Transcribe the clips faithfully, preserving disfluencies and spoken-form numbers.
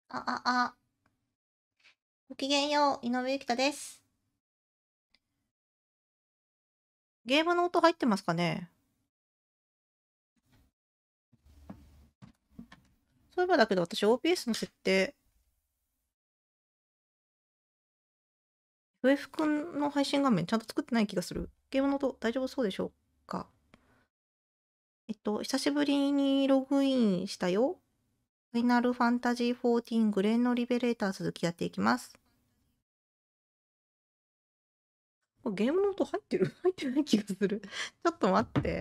あ、あ、あ、ごきげんよう、井上ゆきたです。ゲームの音入ってますかね？そういえばだけど、私 オービーエス の設定、エフエフ くんの配信画面ちゃんと作ってない気がする。ゲームの音大丈夫そうでしょうか？えっと、久しぶりにログインしたよ。ファイナルファンタジーじゅうよんグレンのリベレーター続きやっていきます。これゲームの音入ってる入ってない気がする。ちょっと待って。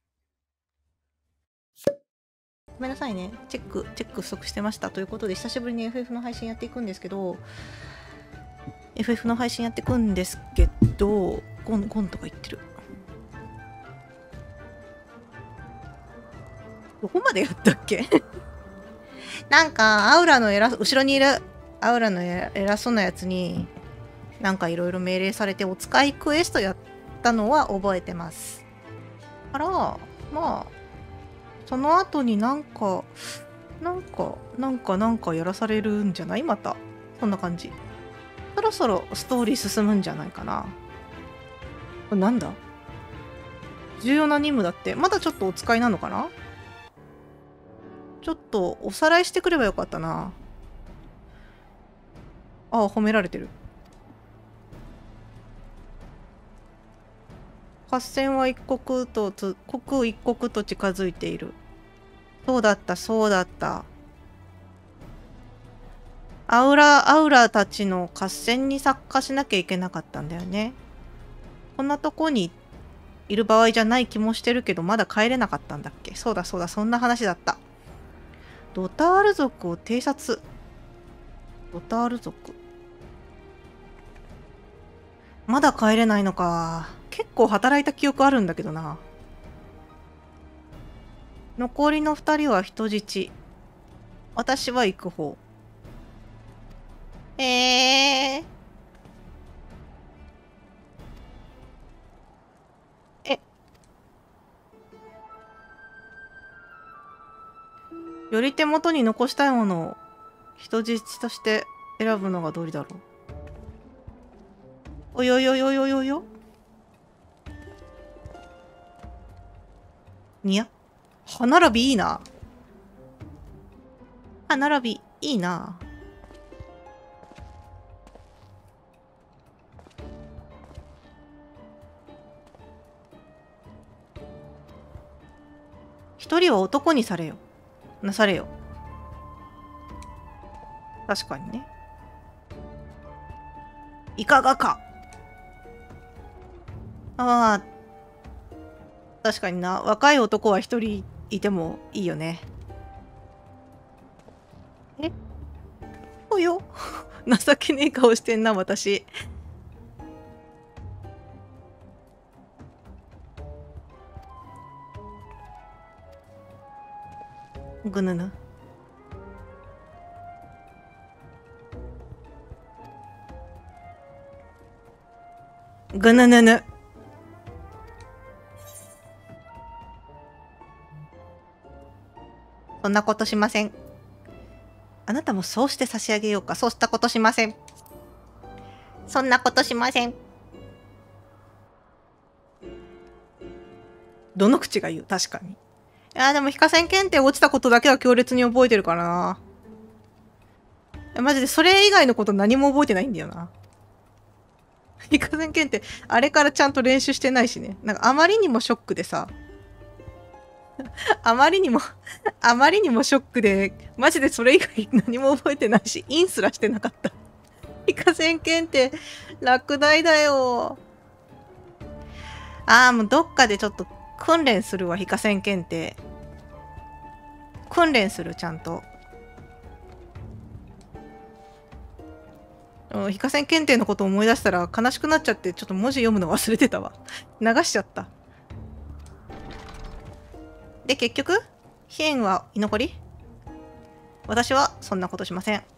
ごめんなさいね。チェック、チェック不足してました。ということで、久しぶりに エフエフ の配信やっていくんですけど、エフエフ の配信やっていくんですけど、ゴン、ゴンとか言ってる。どこまでやったっけなんか、アウラの偉、後ろにいるアウラの偉そうなやつに、なんかいろいろ命令されて、お使いクエストやったのは覚えてます。から、まあ、その後になんか、なんか、なんか、なんかやらされるんじゃないまた。そんな感じ。そろそろストーリー進むんじゃないかな。これなんだ？重要な任務だって。まだちょっとお使いなのかな？ちょっとおさらいしてくればよかったな。ああ、褒められてる。合戦は一国とつ、国一国と近づいている。そうだった、そうだった。アウラ、アウラたちの合戦に参加しなきゃいけなかったんだよね。こんなとこにいる場合じゃない気もしてるけど、まだ帰れなかったんだっけ？そうだそうだ、そんな話だった。ドタール族を偵察。ドタール族。まだ帰れないのか。結構働いた記憶あるんだけどな。残りの二人は人質。私は行く方。えー。え。より手元に残したいものを人質として選ぶのがどうりだろう。およよよよよよ。にや。歯並びいいな。歯並びいいな。一人は男にされよ。なされよ。確かにね。いかがか。ああ、確かにな。若い男は一人いてもいいよね。えおよ情けねえ顔してんな、私。ぐぬぬ。ぐぬぬぬ。そんなことしません。あなたもそうして差し上げようか。そうしたことしません。そんなことしません。どの口が言う？確かに。いやでも非課線検定落ちたことだけは強烈に覚えてるからな。いやマジでそれ以外のこと何も覚えてないんだよな。非課線検定、あれからちゃんと練習してないしね。なんかあまりにもショックでさ。あまりにもあまりにもショックで、マジでそれ以外何も覚えてないし、インすらしてなかった。非課線検定、落第だよ。ああ、もうどっかでちょっと訓練するわ、非課線検定。訓練する、ちゃんと。非課線検定のことを思い出したら悲しくなっちゃって、ちょっと文字読むの忘れてたわ。流しちゃった。で、結局、飛燕は居残り？私はそんなことしません。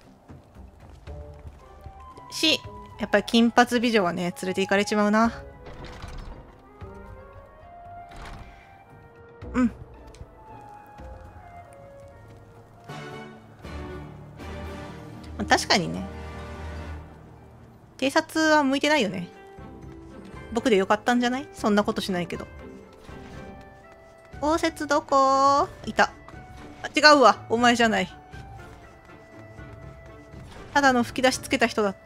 し、やっぱり金髪美女はね、連れて行かれちまうな。うん。 確かにね。偵察は向いてないよね。僕でよかったんじゃない？そんなことしないけど。応接どこ？いた。あ、違うわ。お前じゃない。ただの吹き出しつけた人だった。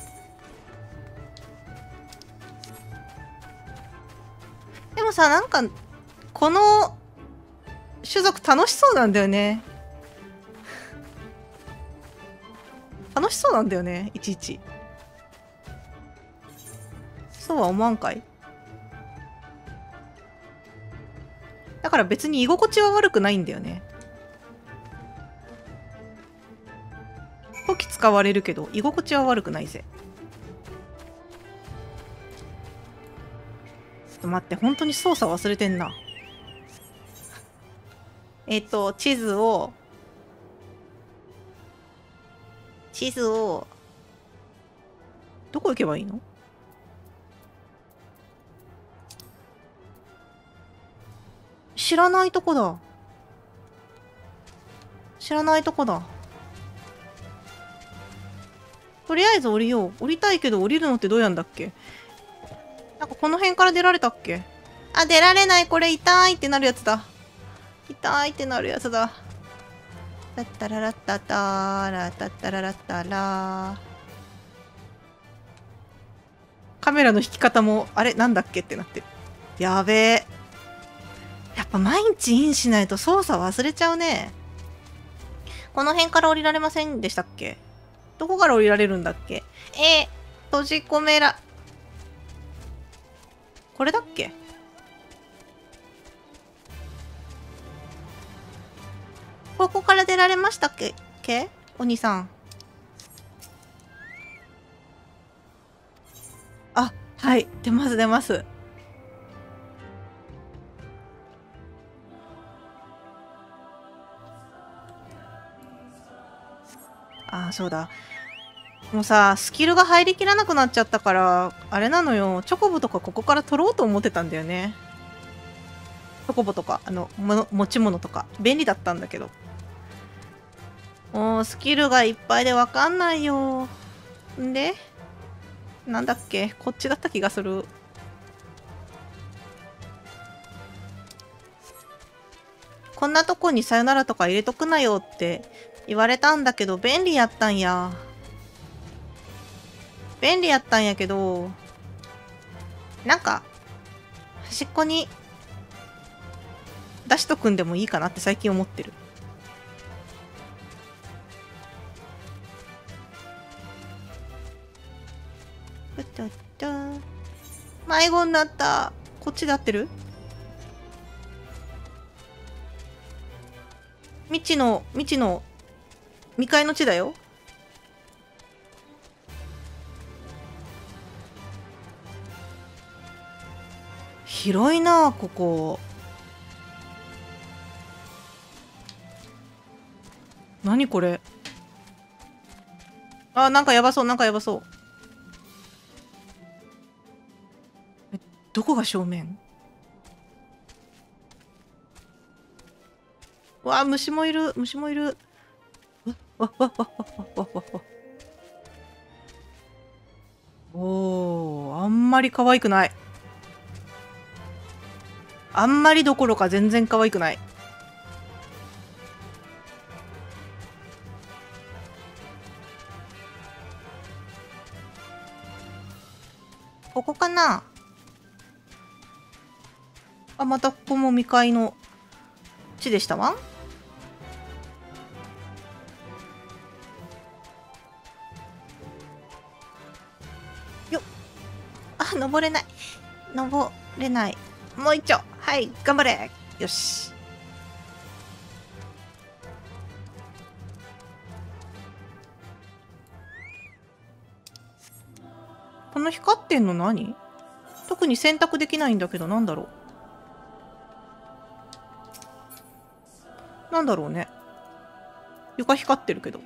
でもさ、なんか、この種族楽しそうなんだよね。楽しそうなんだよね、いちいち。そうは思わんかい？だから別に居心地は悪くないんだよね。時使われるけど居心地は悪くないぜ。ちょっと待って、本当に操作忘れてんな。えっと地図を地図をどこ行けばいいの？知らないとこだ。知らないとこだ。とりあえず降りよう。降りたいけど降りるのってどうやんだっけ？なんかこの辺から出られたっけ？あ、出られない。これ痛いってなるやつだ。痛いってなるやつだ。タッタララッタタラタッタララッタラ。カメラの引き方もあれなんだっけってなってる。やべえ。やっぱ毎日インしないと操作忘れちゃうね。この辺から降りられませんでしたっけ？どこから降りられるんだっけ？えー、閉じ込めら。これだっけ？ここから出られましたっけ？けお兄さん。あ、はい。出ます出ます。あ、そうだ。もうさ、スキルが入りきらなくなっちゃったから、あれなのよ。チョコボとかここから取ろうと思ってたんだよね。チョコボとか、あの、も持ち物とか。便利だったんだけど。もうスキルがいっぱいでわかんないよ。んで、なんだっけ？こっちだった気がする。こんなとこにさよならとか入れとくなよって言われたんだけど、便利やったんや。便利やったんやけど、なんか、端っこに出しとくんでもいいかなって最近思ってる。うったった。迷子になった。こっちで合ってる？未知の、未知の、未開の地だよ。広いなあ、ここ。何これ？あ、なんかやばそう、なんかやばそう。え、どこが正面？わあ、虫もいる、虫もいる。わ、わ、わ、わ、わ、わ、わ、わ。おー、あんまり可愛くない。あんまりどころか全然可愛くない。ここかな？あ、またここも未開の地でしたわ。よっ。あ、登れない。登れない。もう一丁。はい、頑張れ。よし。この光ってんの何？特に選択できないんだけど、なんだろう。なんだろうね。床光ってるけど。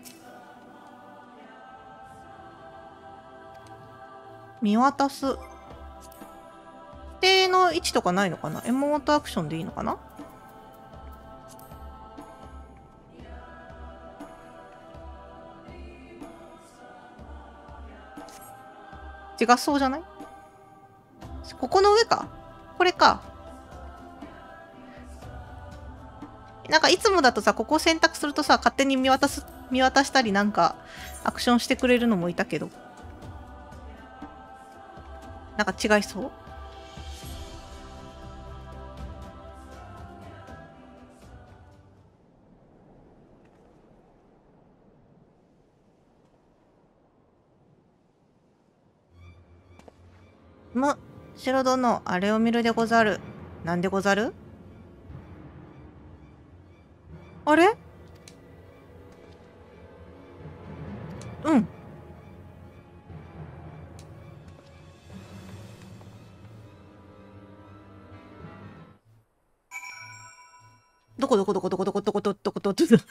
見渡す。指定の位置とかないのかな？エモートアクションでいいのかな？ 違そうじゃない？ここの上か？これか。なんかいつもだとさ、ここを選択するとさ、勝手に見渡す、見渡したりなんか、アクションしてくれるのもいたけど。なんか違いそう？む、城殿、あれを見るでござる。なんでござる？あれ？うん。どこどこどこどこどこどこどこどこどこどこ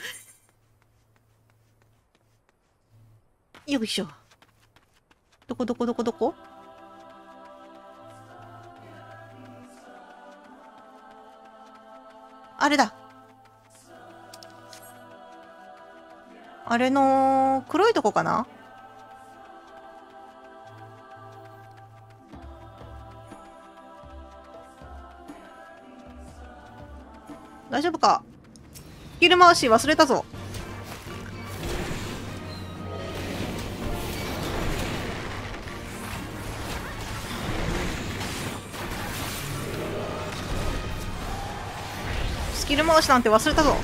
よいしょ。どこどこどこどこ？あれだ。あれの黒いとこかな？大丈夫か？スキル回し忘れたぞ。スキル回しなんて忘れたぞ。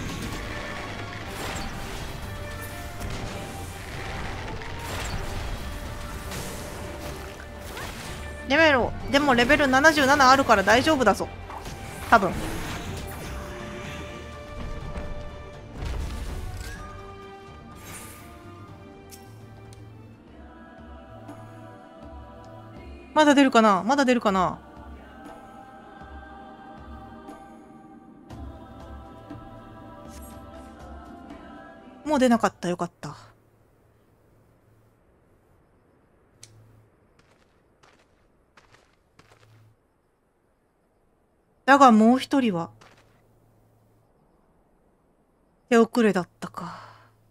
レベル、でもレベルななじゅうななあるから大丈夫だぞ。多分。まだ出るかな？まだ出るかな？もう出なかった。よかった。だがもう一人は手遅れだったか。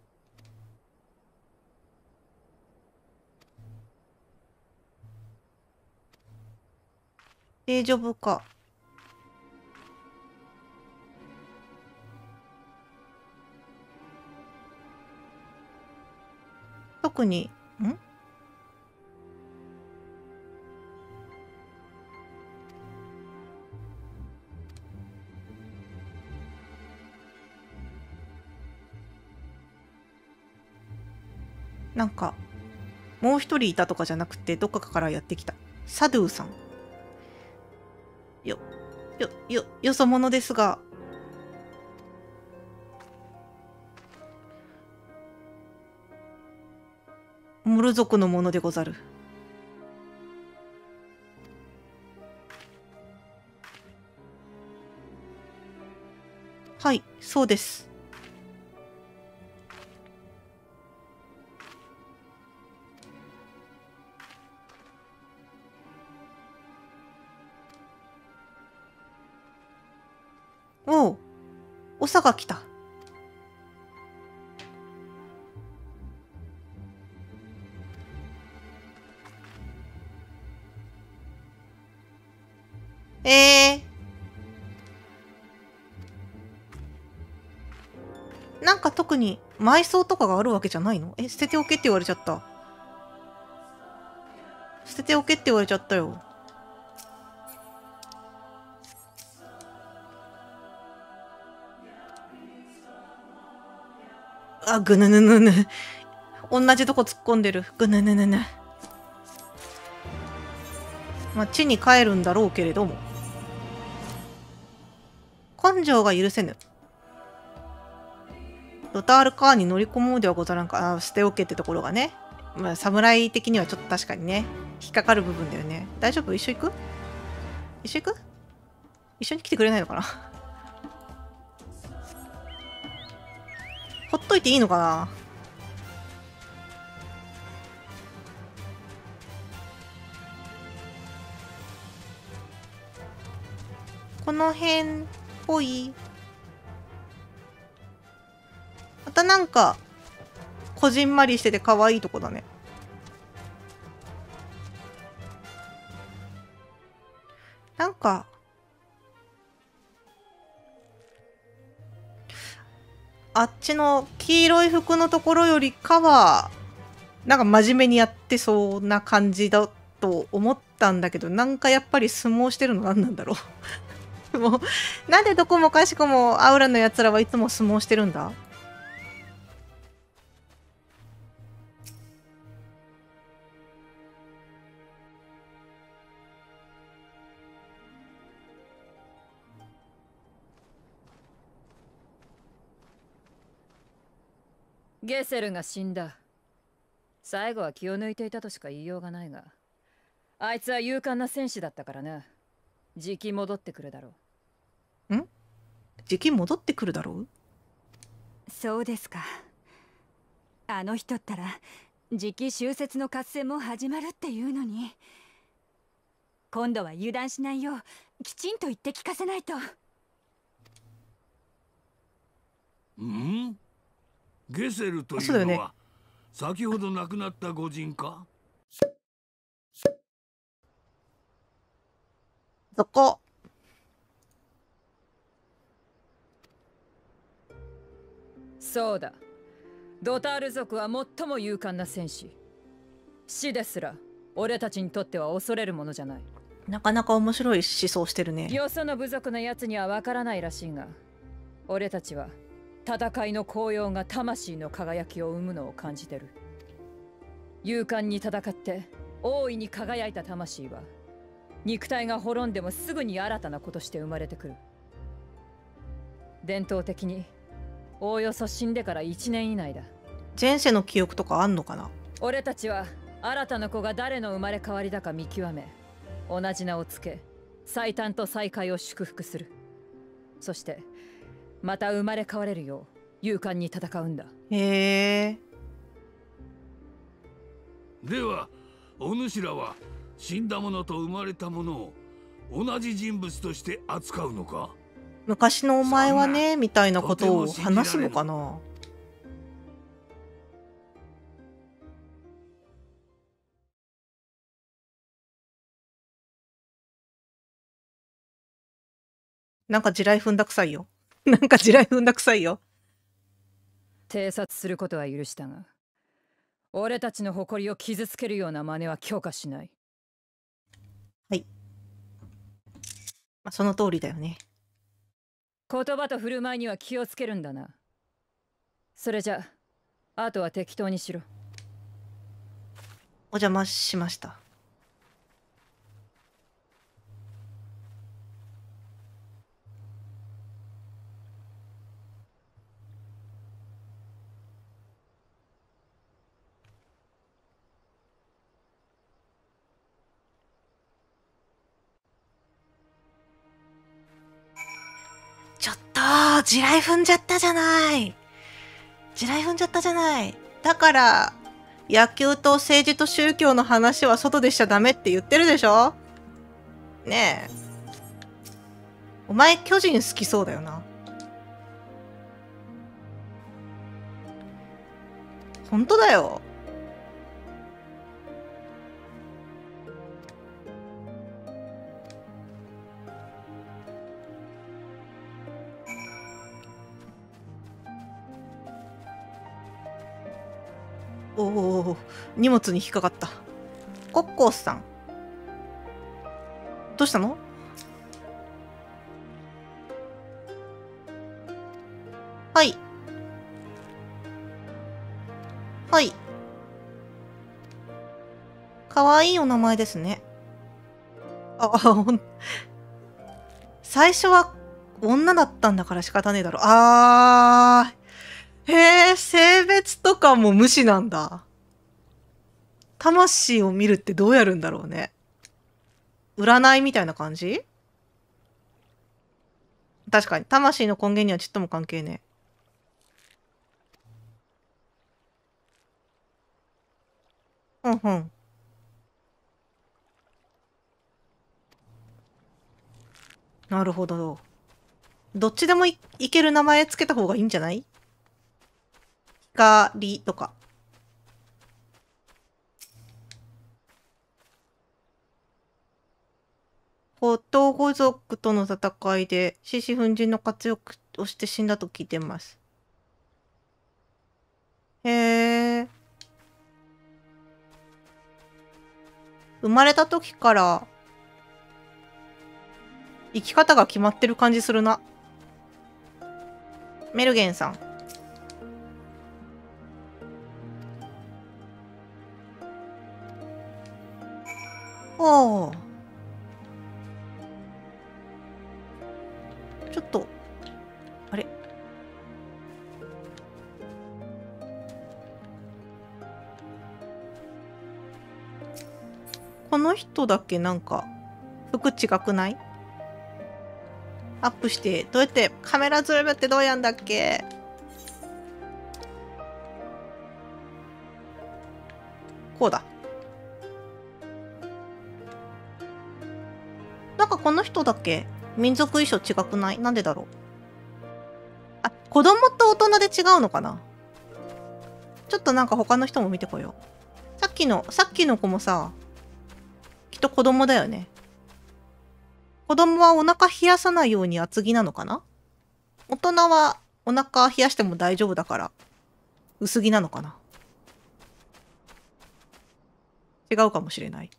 大丈夫か？特に、ん？なんか、もう一人いたとかじゃなくて、どっかからやってきた。サドゥさん。よ、よ、よ、よそ者ですが。モル族のものでござる。はい、そうです。おう、長が来た。えー。なんか特に埋葬とかがあるわけじゃないの？え、捨てておけって言われちゃった。捨てておけって言われちゃったよ。あ、ぐぬぬぬぬ。同じとこ突っ込んでる。ぐぬぬぬぬ。まあ、地に帰るんだろうけれども。根性が許せぬ。ドタールカーに乗り込もうではござらんか。あ、捨ておけってところがね。まあ、侍的にはちょっと確かにね、引っかかる部分だよね。大丈夫？一緒行く？一緒行く？一緒に来てくれないのかな？ほっといていいのかな？この辺っぽい。またなんか、こじんまりしてて可愛いとこだね。 なんか、あっちの黄色い服のところよりかは、なんか真面目にやってそうな感じだと思ったんだけど、なんかやっぱり相撲してるの何なんだろう。もう、なんでどこもかしこもアウラのやつらはいつも相撲してるんだ？ ゲセルが死んだ。最後は気を抜いていたとしか言いようがないが、あいつは勇敢な戦士だったからな。じき戻ってくるだろう。ん？じき戻ってくるだろう？ そうですか。あの人ったらじき終節の合戦も始まるっていうのに、今度は油断しないようきちんと言って聞かせないと。 ん？ゲセルというのは、ね、先ほど亡くなった御人か？ そこ。 そうだ。ドタール族は最も勇敢な戦士。死ですら俺たちにとっては恐れるものじゃない。 なかなか面白い思想してるね。 よその部族のやつにはわからないらしいが、俺たちは戦いの効用が魂の輝きを生むのを感じてる。勇敢に戦って大いに輝いた魂は、肉体が滅んでもすぐに新たな子として生まれてくる。伝統的におおよそ死んでからいちねん以内だ。 前世の記憶とかあんのかな？ 俺たちは新たな子が誰の生まれ変わりだか見極め、同じ名をつけ最短と再会を祝福する。そしてまた生まれ変われるよう勇敢に戦うんだ。 へえ。 ではお主らは死んだ者と生まれた者を同じ人物として扱うのか？ 昔のお前はねみたいなことを話すのかな？なんか地雷踏んだくさいよ。なんか地雷踏んだくさいよ。 偵察することは許したが、俺たちの誇りを傷つけるような真似は許可しない。 はい。まあ、その通りだよね。 言葉と振る舞いには気をつけるんだな。それじゃあ、あとは適当にしろ。 お邪魔しました。ちょっと地雷踏んじゃったじゃない。地雷踏んじゃったじゃない。だから野球と政治と宗教の話は外でしちゃダメって言ってるでしょ。ねえ、お前巨人好きそうだよな。本当だよ。おお、荷物に引っかかった。コッコーさん、どうしたの？はい。はい。かわいいお名前ですね。あ、あ、ほん、最初は女だったんだから仕方ねえだろ。あー、へえ、性別とかも無視なんだ。魂を見るってどうやるんだろうね。占いみたいな感じ？確かに、魂の根源にはちっとも関係ねえ。うんうん。なるほど。どっちでも い, いける名前つけた方がいいんじゃない？光とか。 ホトゴ族との戦いで獅子奮迅の活躍をして死んだと聞いてます。へえ。生まれた時から生き方が決まってる感じするな。メルゲンさん。おお。ちょっとあれ。この人だけなんか服違くない？アップしてどうやってカメラズームってどうやんだっけ？こうだ。なんかこの人だけ民族衣装違くない？なんでだろう。あ、子供と大人で違うのかな。ちょっとなんか他の人も見てこよう。さっきのさっきの子もさ、きっと子供だよね。子供はお腹冷やさないように厚着なのかな？大人はお腹冷やしても大丈夫だから薄着なのかな？違うかもしれない。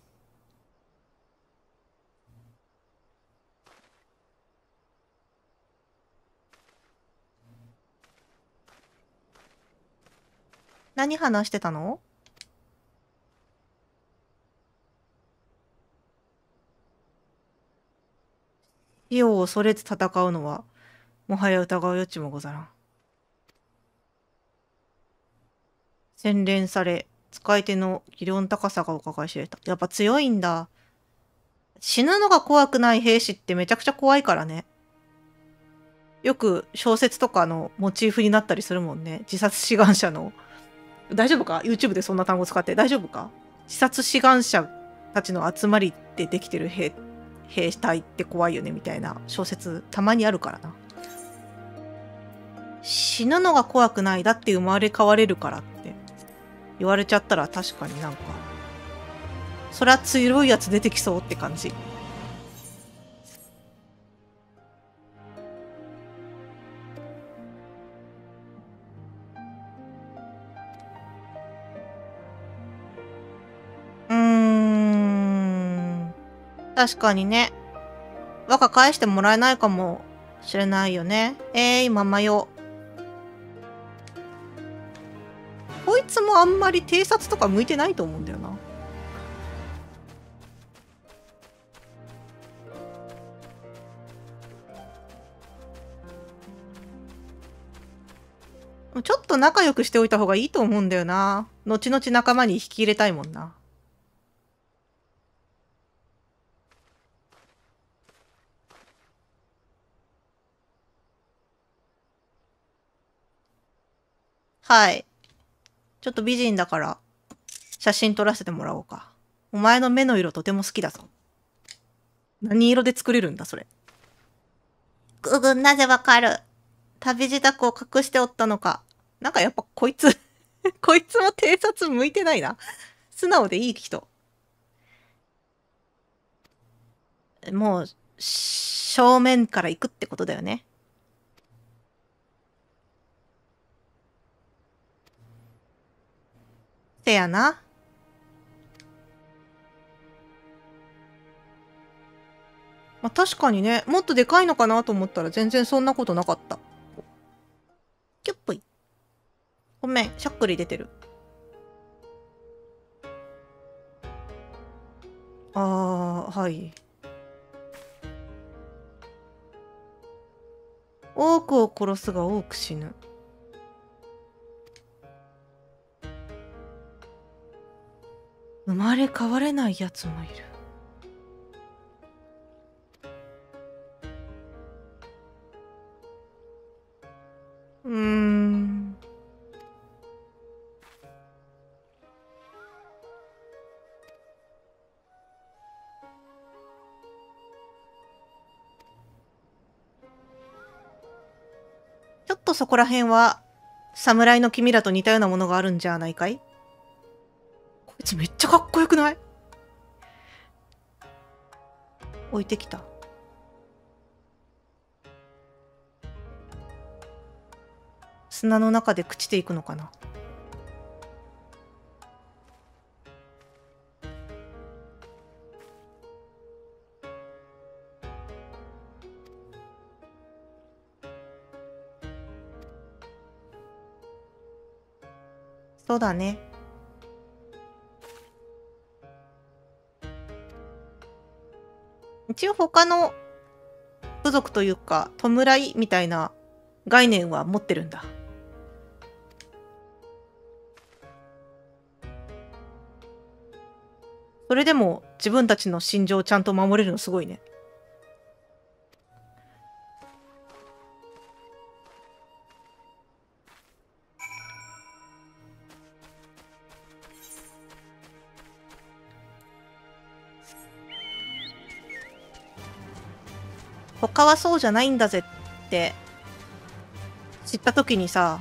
何話してたの？死を恐れず戦うのはもはや疑う余地もござらん。洗練され使い手の技量の高さがうかがい知れた。やっぱ強いんだ。死ぬのが怖くない兵士ってめちゃくちゃ怖いからね。よく小説とかのモチーフになったりするもんね。自殺志願者の。大丈夫か？ YouTube でそんな単語使って大丈夫か？自殺志願者たちの集まりでできてる兵兵隊って怖いよねみたいな小説たまにあるからな。死ぬのが怖くない。だって生まれ変われるからって言われちゃったら確かになんかそりゃ強いやつ出てきそうって感じ。うーん、確かにね。和歌返してもらえないかもしれないよね。えー、今迷う。こいつもあんまり偵察とか向いてないと思うんだよな。ちょっと仲良くしておいた方がいいと思うんだよな。後々仲間に引き入れたいもんな。はい。ちょっと美人だから写真撮らせてもらおうか。お前の目の色とても好きだぞ。何色で作れるんだそれ。ぐぐん、なぜわかる？旅支度を隠しておったのか。なんかやっぱこいつこいつも偵察向いてないな。素直でいい人。もう正面から行くってことだよね。せやな。まあ、確かにね、もっとでかいのかなと思ったら全然そんなことなかった。キュップイ。ごめん、しゃっくり出てる。あー、はい。多くを殺すが多く死ぬ。生まれ変われないやつもいる。うーん。ちょっとそこら辺は侍の君らと似たようなものがあるんじゃないかい？こいつめっちゃかっこよくない？ 置いてきた。砂の中で朽ちていくのかな。そうだね。一応他の部族というか弔いみたいな概念は持ってるんだ。それでも自分たちの心情をちゃんと守れるのすごいね。他はそうじゃないんだぜって知った時にさ、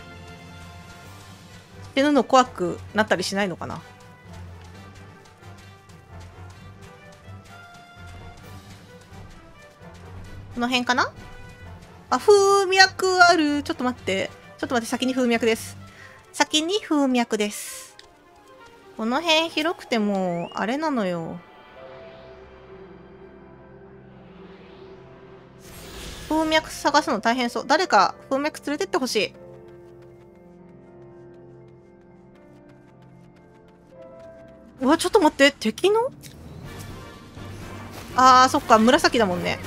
死ぬの怖くなったりしないのかな。この辺かな。あ、風脈ある。ちょっと待って。ちょっと待って、先に風脈です。先に風脈です。この辺広くても、あれなのよ。風脈探すの大変そう。誰か風脈連れてってほしい。うわ、ちょっと待って。敵のあー、そっか。紫だもんね。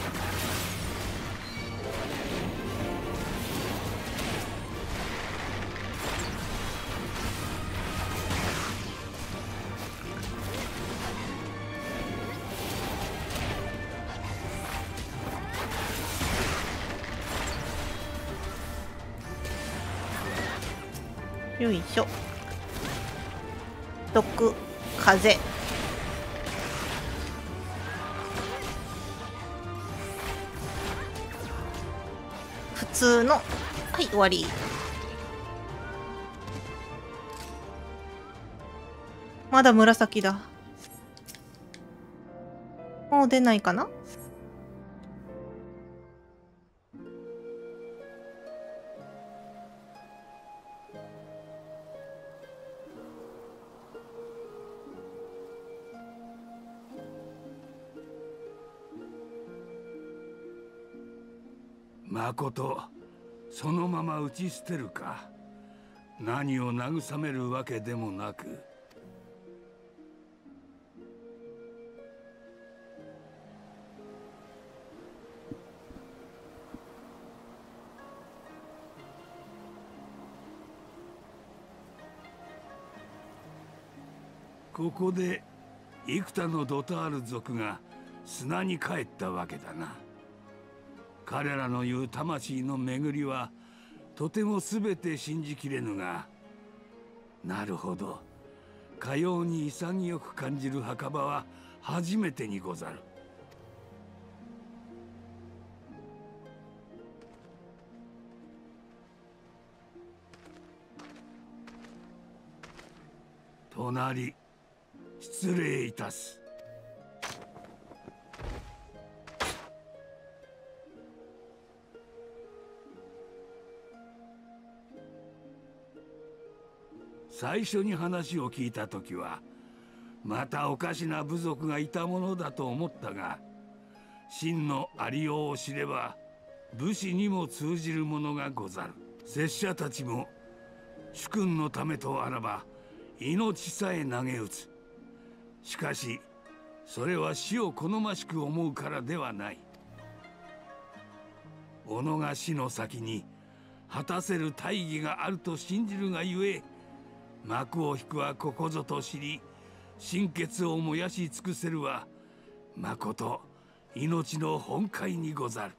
よいしょ。毒、風。普通の。はい、終わり。まだ紫だ。もう出ないかな。 まことそのまま打ち捨てるか。何を慰めるわけでもなく。ここで幾多のドタール族が砂に帰ったわけだな。彼らの言う魂の巡りはとても全て信じきれぬが、なるほど、かように潔く感じる墓場は初めてにござる。隣、失礼いたす。最初に話を聞いた時はまたおかしな部族がいたものだと思ったが、真のありようを知れば武士にも通じるものがござる。拙者たちも主君のためとあらば命さえ投げ打つ。しかしそれは死を好ましく思うからではない。己が死の先に果たせる大義があると信じるがゆえ、幕を引くはここぞと知り心血を燃やし尽くせるはまこと命の本懐にござる。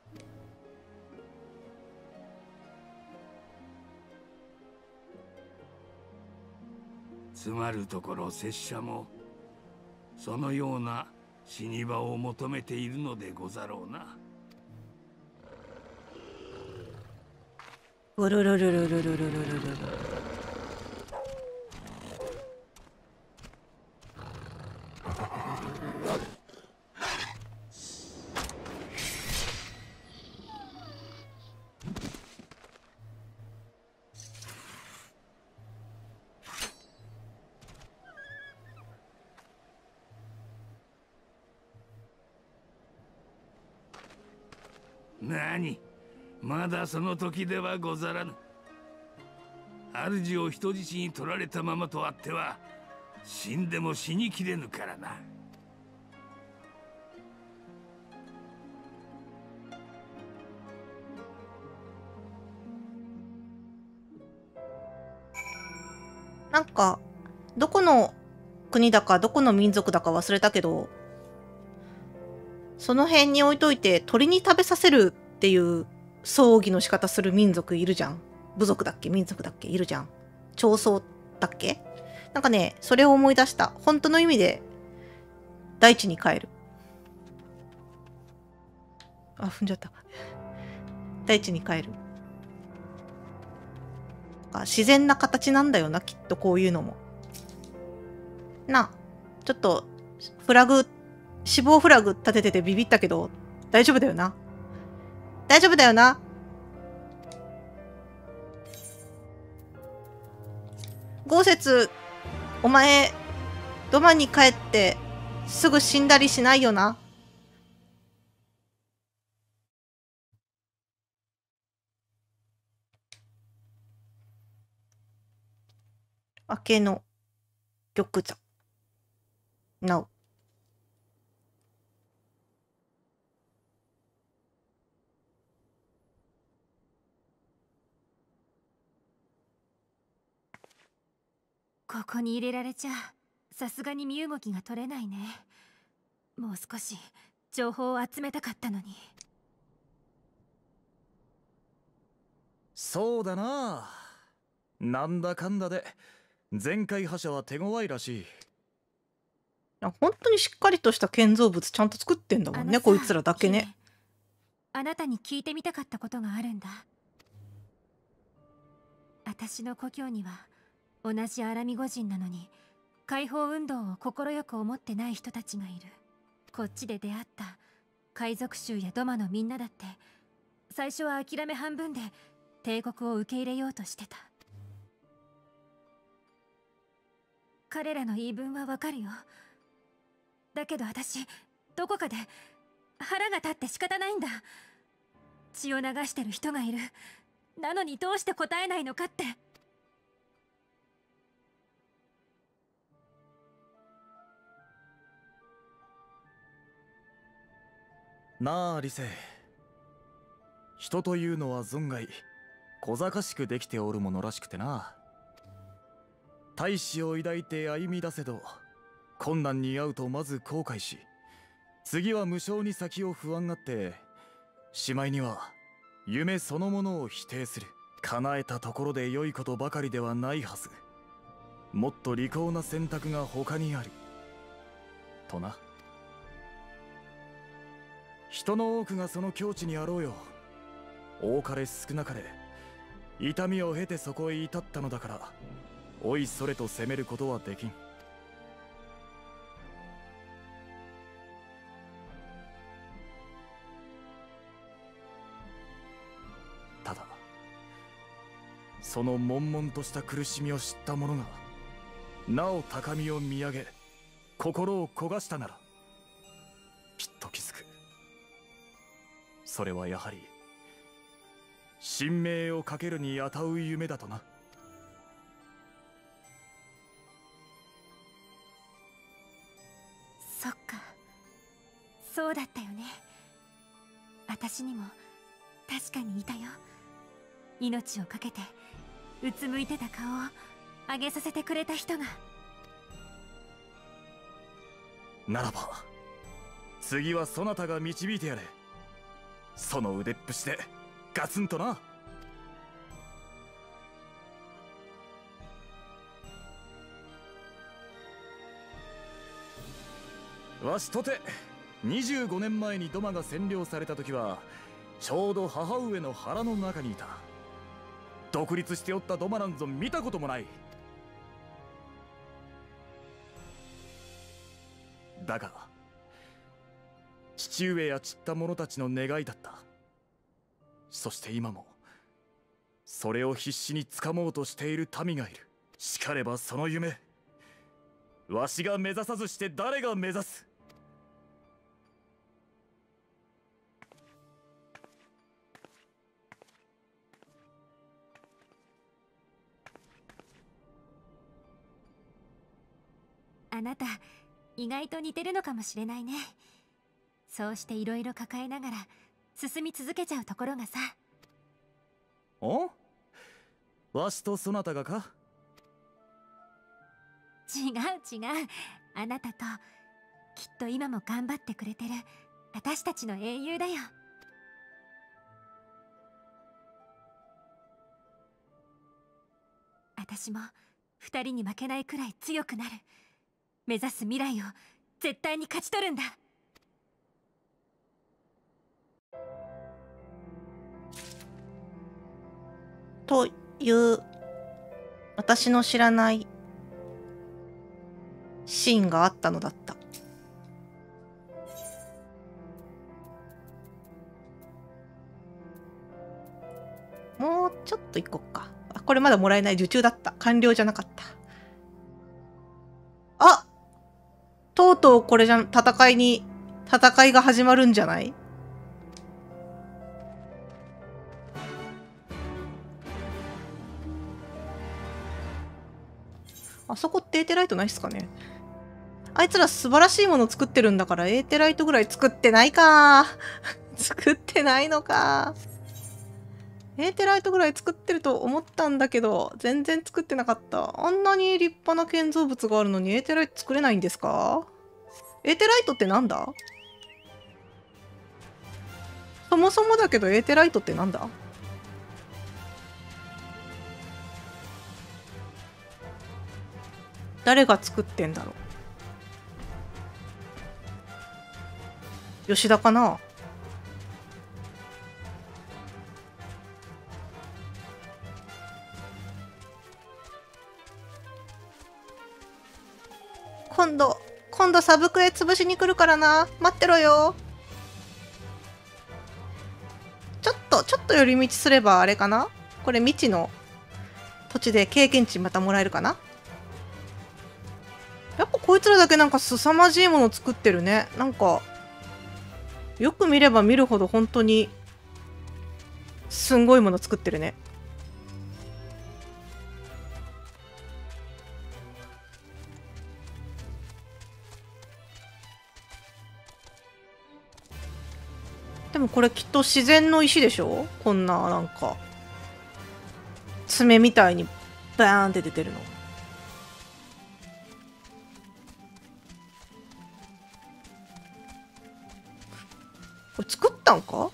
つまるところ拙者もそのような死に場を求めているのでござろうな。 うるるるるるるるるるる。 何、まだその時ではござらぬ。主を人質に取られたままとあっては死んでも死にきれぬからな。 なんかどこの国だかどこの民族だか忘れたけど、その辺に置いといて鳥に食べさせるっていう葬儀の仕方する民族いるじゃん。部族だっけ民族だっけいるじゃん。彫葬だっけ。なんかね、それを思い出した。本当の意味で大地に帰る。あ、踏んじゃった。大地に帰る。自然な形なんだよな、きっとこういうのも。な、ちょっとフラグ、死亡フラグ立てててビビったけど、大丈夫だよな。大丈夫だよな。豪雪、お前、土間に帰ってすぐ死んだりしないよな。明けの玉座。なお。 ここに入れられちゃさすがに身動きが取れないね。もう少し情報を集めたかったのに。 そうだな。なんだかんだで前回覇者は手強いらしい。 本当にしっかりとした建造物ちゃんと作ってんだもんね、こいつらだけね。 あなたに聞いてみたかったことがあるんだ。私の故郷には同じアラミゴ人なのに解放運動を快く思ってない人たちがいる。こっちで出会った海賊衆やドマのみんなだって最初は諦め半分で帝国を受け入れようとしてた。彼らの言い分はわかるよ。だけど私どこかで腹が立って仕方ないんだ。血を流してる人がいる。なのにどうして答えないのかって。 なあリセ、人というのは存外小賢しくできておるものらしくてな。大志を抱いて歩み出せど困難に遭うとまず後悔し、次は無性に先を不安がって、しまいには夢そのものを否定する。叶えたところで良いことばかりではないはず。もっと利口な選択が他にあるとな。人の多くがその境地にあろうよ。多かれ少なかれ痛みを経てそこへ至ったのだから、おいそれと責めることはできん。ただその悶々とした苦しみを知った者がなお高みを見上げ心を焦がしたならきっと気づく。それはやはり神明をかけるにあたう夢だとな。 そっか、そうだったよね。私にも確かにいたよ。命を懸けてうつむいてた顔を上げさせてくれた人が。 ならば次はそなたが導いてやれ。その腕っぷしでガツンとな。わしとてにじゅうごねんまえにドマが占領された時はちょうど母上の腹の中にいた。独立しておったドマなんぞ見たこともない。だが父上や散った者たちの願いだった。そして今もそれを必死に掴もうとしている民がいる。しかればその夢、わしが目指さずして誰が目指す。 あなた意外と似てるのかもしれないね。そうしていろいろ抱えながら進み続けちゃうところがさ。 お？わしとそなたがか？ 違う違う、あなたときっと今も頑張ってくれてる私たちの英雄だよ。私も二人に負けないくらい強くなる。目指す未来を絶対に勝ち取るんだ。 という私の知らないシーンがあったのだった。もうちょっと行こっか。あ、これまだもらえない。受注だった。完了じゃなかった。あ、とうとうこれじゃん、戦いに戦いが始まるんじゃない？あそこってエーテライトないっすかね。あいつら素晴らしいもの作ってるんだからエーテライトぐらい作ってないか作ってないのか。エーテライトぐらい作ってると思ったんだけど全然作ってなかった。あんなに立派な建造物があるのにエーテライト作れないんですか？エーテライトってなんだ？そもそもだけどエーテライトってなんだ？誰が作ってんだろう。吉田かな。今度今度サブクエ潰しに来るからな。待ってろよ。ちょっとちょっと寄り道すればあれかな。これ未知の土地で経験値またもらえるかな。やっぱこいつらだけなんか凄まじいもの作ってるね。なんかよく見れば見るほど本当にすんごいもの作ってるね。でもこれきっと自然の石でしょ。こんななんか爪みたいにバーンって出てるの。これ作ったんか。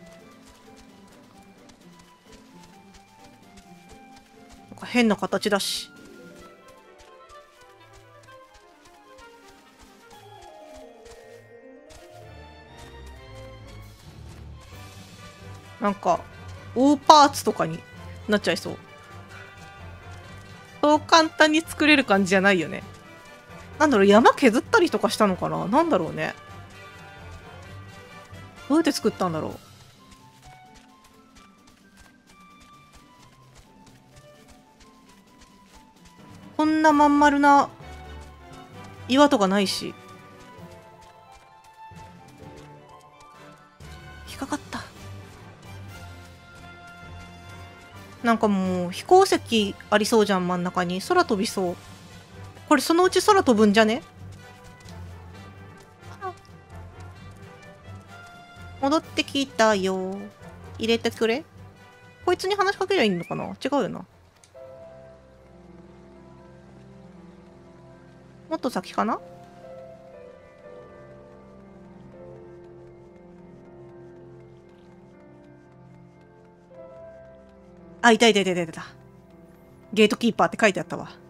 なんか変な形だし。なんか大パーツとかになっちゃいそう。そう簡単に作れる感じじゃないよね。なんだろう、山削ったりとかしたのかな。なんだろうね。どうやって作ったんだろう。こんなまん丸な岩とかないし。引っかかった。なんかもう飛行石ありそうじゃん。真ん中に空飛びそう。これそのうち空飛ぶんじゃね。戻ってきたよ。入れてくれ。こいつに話しかけりゃいいのかな。違うよな。もっと先かな。あ、いたいたいたいたいた。ゲートキーパーって書いてあったわ。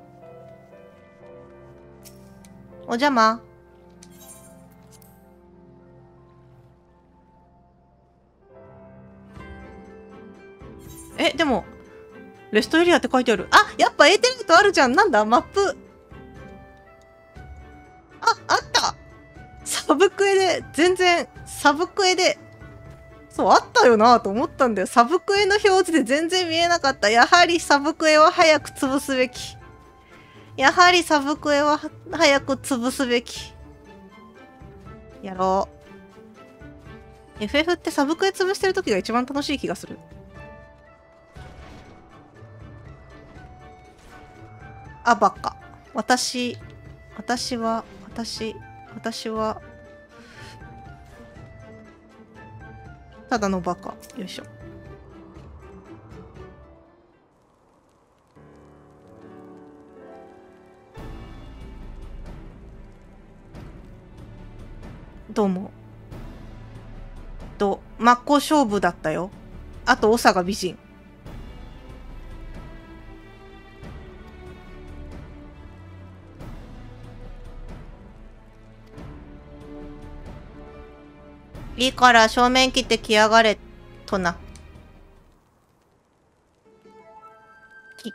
お邪魔。え、でもレストエリアって書いてある。あ、やっぱエーテライトあるじゃん。なんだマップ。あ、あった。サブクエで全然サブクエでそうあったよなと思ったんだよ。サブクエの表示で全然見えなかった。やはりサブクエは早く潰すべき。やはりサブクエは早く潰すべき。やろう。エフエフ ってサブクエ潰してる時が一番楽しい気がする。あ、ばっか。私、 私は私私はただのバカ。よいしょ。どうも。と真っ向勝負だったよ。あと長が美人。いいから正面切って来やがれとな。き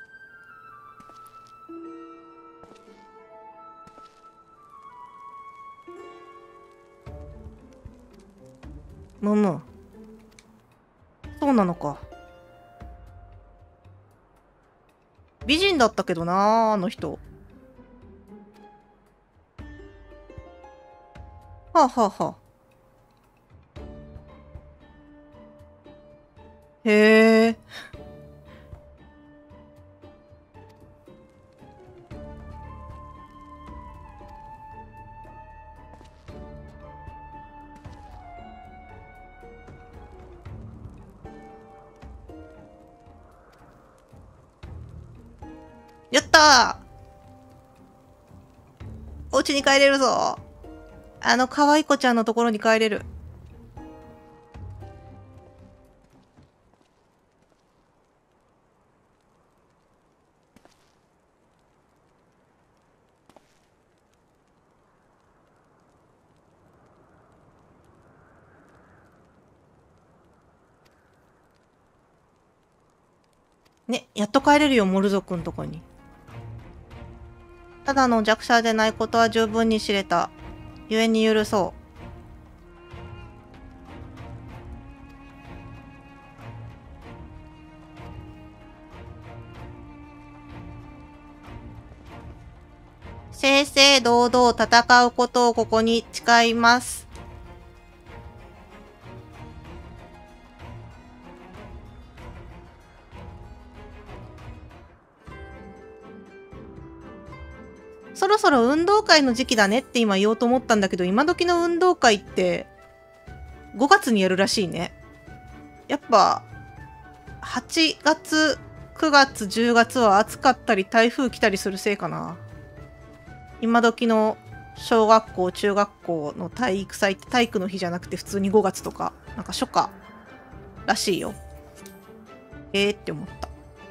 むむ。そうなのか。美人だったけどなあの人。はあはあはあ。へえ。やったー、お家に帰れるぞ。あの可愛い子ちゃんのところに帰れる。ね、やっと帰れるよ、モルゾ君のとこに。ただの弱者でないことは十分に知れた。故に許そう。正々堂々戦うことをここに誓います。そろそろ運動会の時期だねって今言おうと思ったんだけど、今時の運動会ってごがつにやるらしいね。やっぱはちがつ、くがつ、じゅうがつは暑かったり台風来たりするせいかな。今時の小学校、中学校の体育祭って体育の日じゃなくて普通にごがつとか、なんか初夏らしいよ。えーって思った。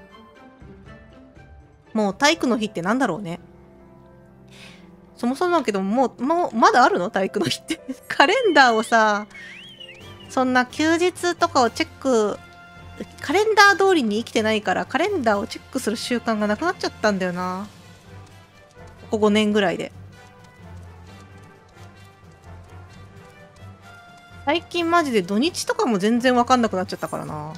もう体育の日ってなんだろうね。そもそもだけど、もう、もう、まだあるの体育の日って。カレンダーをさ、そんな休日とかをチェック、カレンダー通りに生きてないから、カレンダーをチェックする習慣がなくなっちゃったんだよな。ここごねんぐらいで。最近マジで土日とかも全然わかんなくなっちゃったからな。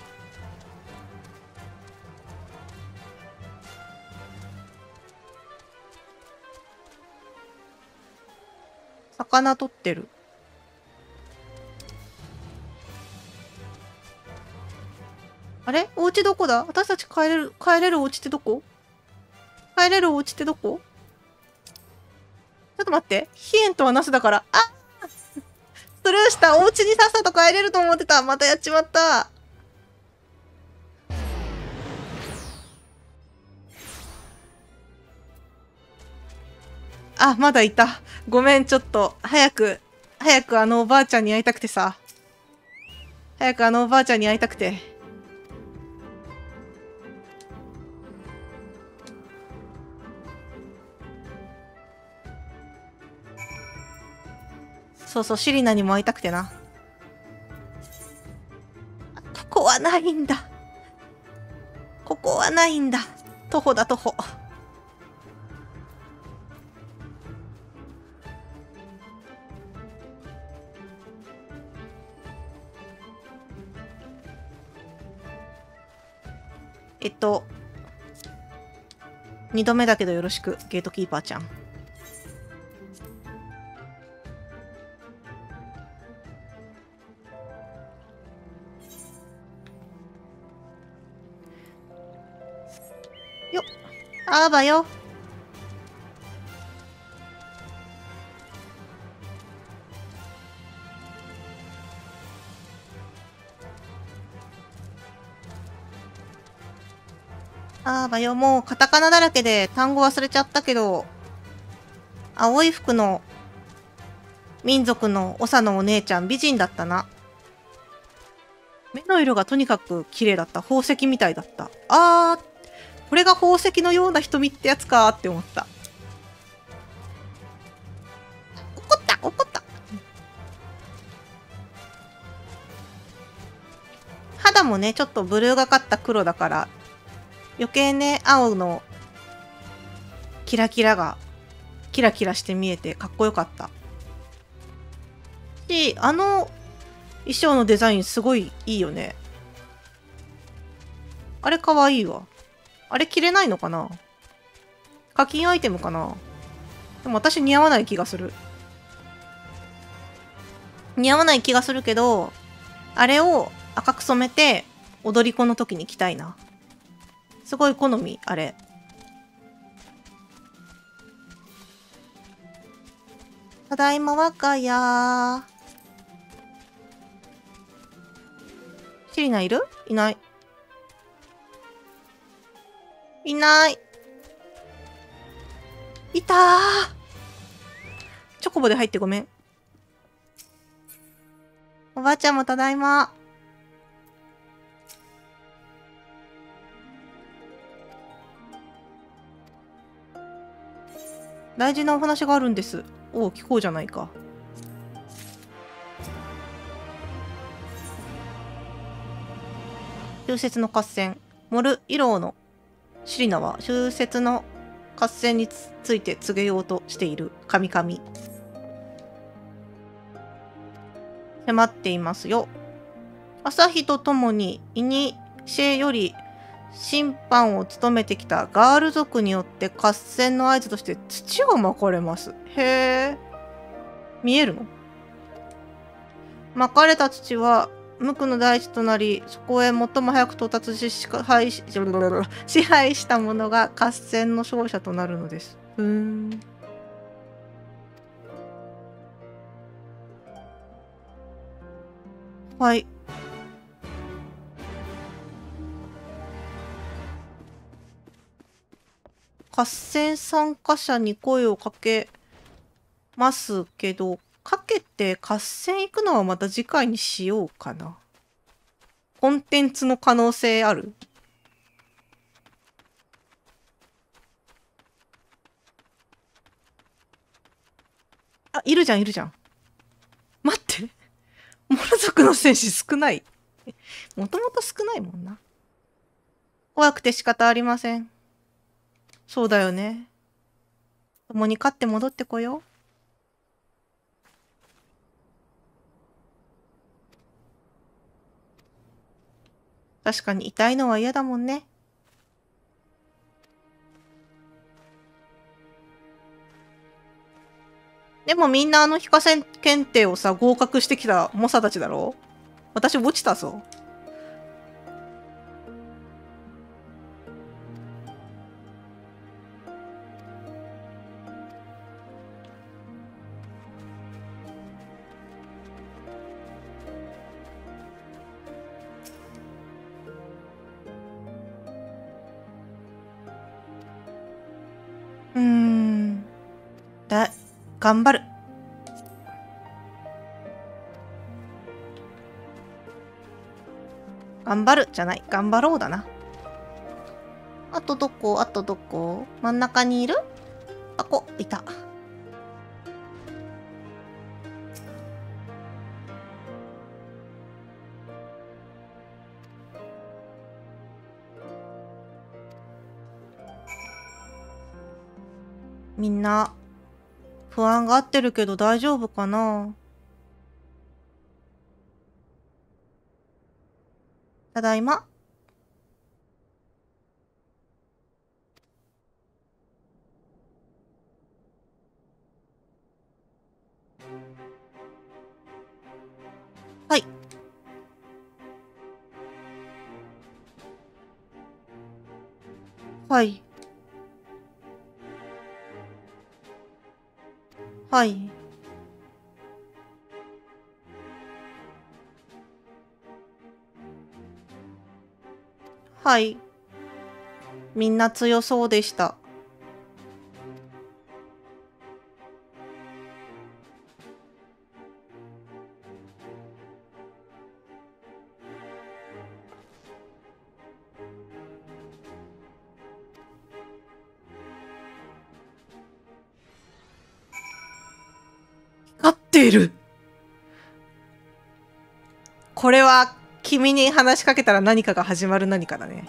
魚取ってる。あれ、お家どこだ？私たち帰れる、帰れるお家ってどこ？帰れるお家ってどこ？ちょっと待って。ヒエンとはナスだから。あスルーした。お家にさっさと帰れると思ってた。またやっちまった。あ、まだいた。ごめん、ちょっと。早く、早くあのおばあちゃんに会いたくてさ。早くあのおばあちゃんに会いたくて。そうそう、シリナにも会いたくてな。ここはないんだ。ここはないんだ。徒歩だ、徒歩。えっと、二度目だけどよろしく、ゲートキーパーちゃん。よっ、あーばよ。 あーばよ、もうカタカナだらけで単語忘れちゃったけど、青い服の民族の長のお姉ちゃん美人だったな。目の色がとにかく綺麗だった。宝石みたいだった。あー、これが宝石のような瞳ってやつかーって思った。怒った怒った。肌もね、ちょっとブルーがかった黒だから、余計ね、青のキラキラが、キラキラして見えてかっこよかった。し、あの衣装のデザインすごいいいよね。あれかわいいわ。あれ着れないのかな？課金アイテムかな？でも私似合わない気がする。似合わない気がするけど、あれを赤く染めて踊り子の時に着たいな。すごい好み、あれ。ただいま我が家。シリナいる？いない。いない。いたー。チョコボで入ってごめん。おばあちゃんもただいま。大事なお話があるんです。おお、聞こうじゃないか。終節の合戦。モル・イローのシリナは終節の合戦について告げようとしている。神々。迫っていますよ。朝日とともに、イニシエより審判を務めてきたガール族によって合戦の合図として土がまかれます。へえ。見えるの？まかれた土は無垢の大地となり、そこへ最も早く到達し支配し支配した者が合戦の勝者となるのです。ふーん。はい。合戦参加者に声をかけますけど、かけて合戦行くのはまた次回にしようかな。コンテンツの可能性ある？あ、いるじゃんいるじゃん。待って。モル族の戦士少ない。もともと少ないもんな。怖くて仕方ありません。そうだよね。共に勝って戻ってこよう。確かに痛いのは嫌だもんね。でもみんなあの非課戦検定をさ、合格してきた猛者たちだろ？私落ちたぞ。うーん。だ、頑張る。頑張るじゃない。頑張ろうだな。あとどこ？あとどこ？真ん中にいる？あ、こ、いた。みんな不安がってるけど大丈夫かな？ただいま。はい。はい。はい。はい。 みんな強そうでした。光っている。これは君に話しかけたら何かが始まる何かだね。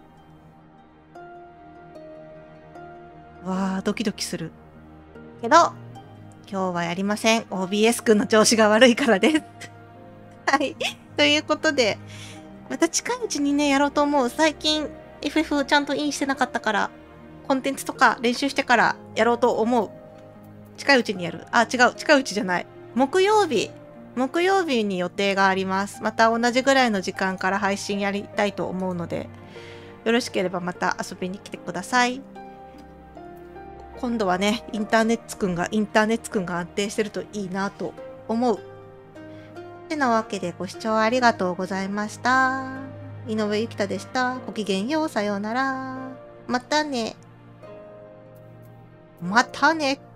わあ、ドキドキする。けど、今日はやりません。オービーエス 君の調子が悪いからです。はい。ということで、また近いうちにね、やろうと思う。最近 エフエフ ちゃんとインしてなかったから、コンテンツとか練習してからやろうと思う。近いうちにやる。あ、違う。近いうちじゃない。木曜日。木曜日に予定があります。また同じぐらいの時間から配信やりたいと思うので、よろしければまた遊びに来てください。今度はね、インターネットくんが、インターネットくんが安定してるといいなと思う。てなわけでご視聴ありがとうございました。井上ゆきたでした。ごきげんよう。さようなら。またね。またね。